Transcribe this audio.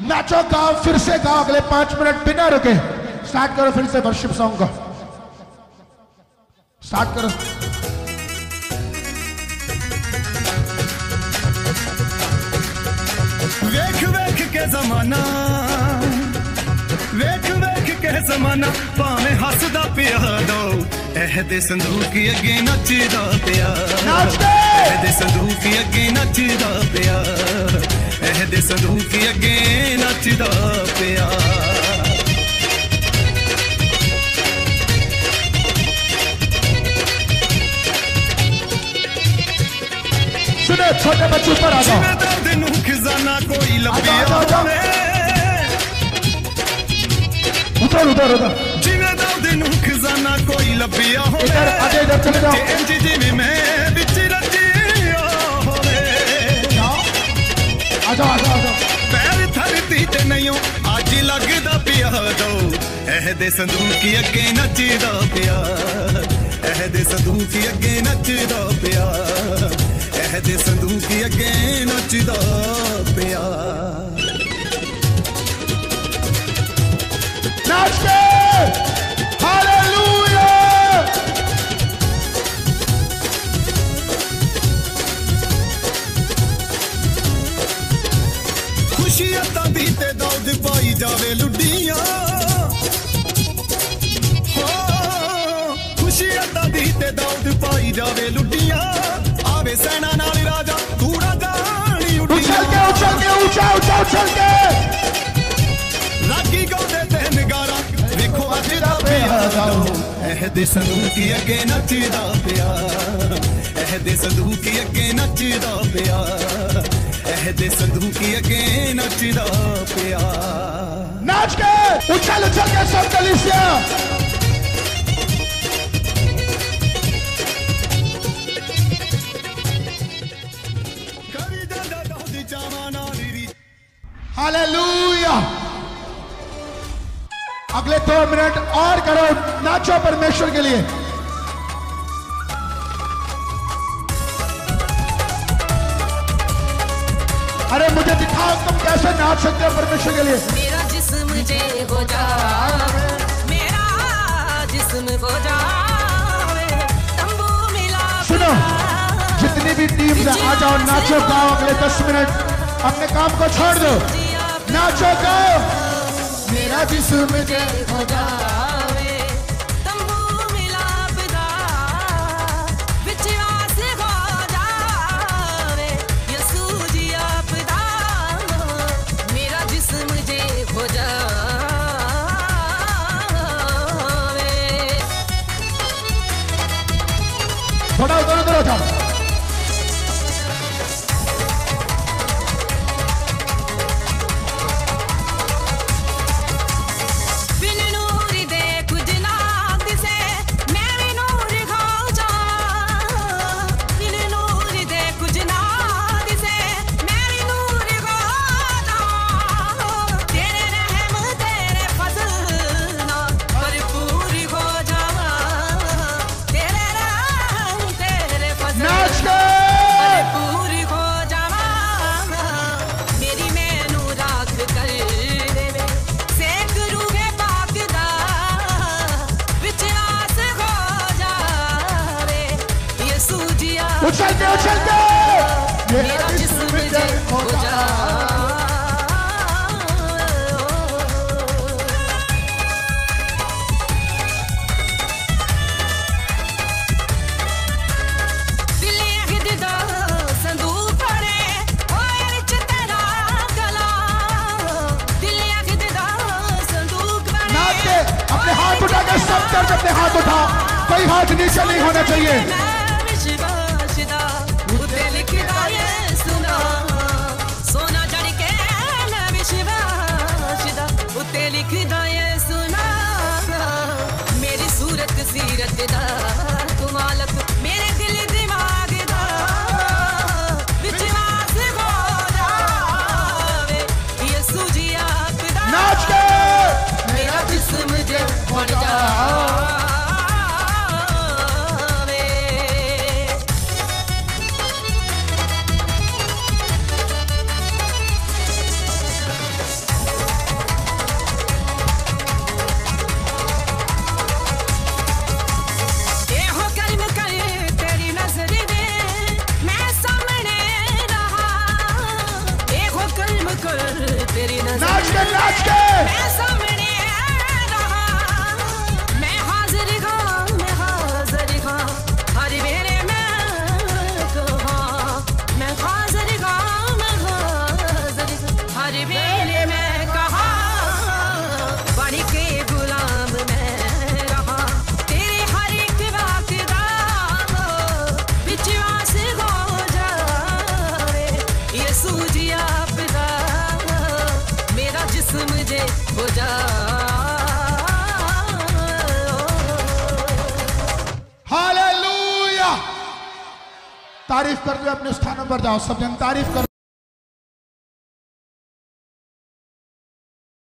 नाचो गाओ, फिर से गाओ, अगले 5 मिनट बिना रुके। स्टार्ट करो फिर से वर्शिप सॉन्ग को, स्टार्ट करो। वेख वेख के जमाना, वेख वेख के जमाना, भावें हसदा पिया दो, एहदे संदूक अगे नचदा पिया, एहदे संदूक अगे नचदा पिया, एहदे संदूक अगे नचदा पिया। सुने छोटे बच्चों पर आ जाओ। खजाना कोई लबिया होवे, उधर उधर उधर, जिवें दर्द नू खजाना कोई लबिया होवे, इधर आगे इधर चले जाओ। इंज जिवें मैं विच रजिया होवे, आ जाओ आ जाओ आ जाओ। पैर धरती ते नहीं अज लगदा पिया दो, एहदे संदूक अगे नचदा पिया, एहदे संदूक अगे नचदा पिया, एहदे संदूक अगे नचदा पिया। नाच के हालेलुया। खुशियां तां दी ते दौद पाई जावे लुडियां, हो खुशियां तां दी ते दौद पाई जावे लुडियां, आवे सेना नाल राजा तूड़ा जानी उछल के उछल के ऊंचा ऊंचा उछल के लागी गौदे ते निगारा, वेखो अज दा पिया दो, एहदे संदूक अगे नचदा पिया, एहदे संदूक अगे नचदा पिया, एहदे संदूक अगे नचदा पिया। नाच के उछल उछल के सब कलीसिया। हालेलुया। अगले 2 मिनट और करो, नाचो परमेश्वर के लिए। अरे मुझे दिखाओ तुम कैसे नाच सकते हो परमेश्वर के लिए। मेरा जिस्म जे हो जावे, मेरा जिस्म हो जावे, तंबू मिला। सुनो, जितनी भी टीम से आ जाओ, नाचो गाओ। अगले 10 मिनट अपने काम को छोड़ दो, नाचो गाओ। मेरा जिस्म जे हो जावे, तंबू मिला बदा, विच आस हो जावे, यसू जी आपदा। मेरा जिस्म जे हो जावे। थोड़ा उधर उधर हो जाओ। उछल के मेरा जिस्म जे हो जावे। अपने हाथ उठाकर सब दर्द अपने हाथ उठा, कोई हाथ नीचे नहीं होना चाहिए। सोना जड़ के विश्वासदा उते लिखदा ये सुना, मेरी सूरत सीरत दा तू मालक, मेरे दिल दिमाग दा विश्वास हो जावे, यसू जी आपदा। नाच के मेरा जिस्म जे हो जावे। तेरी नजर नाच के नाच के मैं सामने रहा, मैं हाजिर खां हर वेले मैं कहाँ, मैं हाजिर खां हर वेले मैं कहाँ, बन के गुलाम मैं रहा, तेरे हर एक वाक दा विश्वास हो जावे, यसू जी आपदा मेरा जिस्म जे हो जा। हालेलुया। तारीफ कर दो, अपने स्थानों पर जाओ, सब जन तारीफ कर।